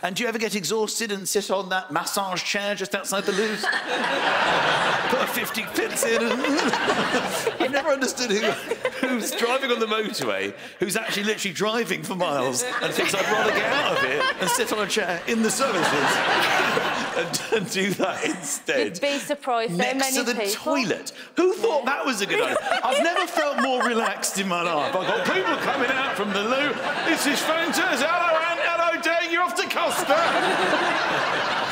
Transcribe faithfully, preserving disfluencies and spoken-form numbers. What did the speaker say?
And do you ever get exhausted and sit on that massage chair just outside the loo? Put a fifty pence in. And I've never understood who, who's driving on the motorway, who's actually literally driving for miles and thinks I'd rather get out of it and sit on a chair in the services and, and do that instead. You'd be surprised. So Next many to the people. toilet. Who thought yeah. that was a good idea? I've never felt more relaxed in my life. I've got people coming out from the loo. This is fantastic. Hello, Anne. Hello, Dave. You're off to Costa.